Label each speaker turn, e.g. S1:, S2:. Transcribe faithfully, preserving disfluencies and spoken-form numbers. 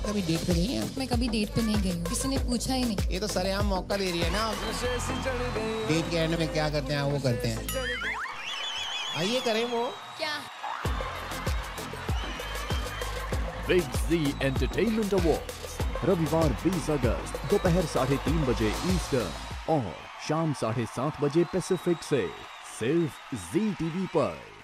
S1: कभी डेट पे गई हैं?
S2: मैं कभी डेट पे नहीं गई हूँ, किसी ने पूछा ही नहीं।
S1: ये तो सरेआम मौका दे रही है ना। डेट के एंड में क्या करते हैं वो करते हैं। आइए करें वो
S2: क्या?
S3: बिग ज़ी एंटरटेनमेंट अवार्ड्स रविवार बीस अगस्त दोपहर साढ़े तीन बजे ईस्टर्न और शाम साढ़े सात बजे पैसिफिक से सिर्फ ज़ी टीवी पर।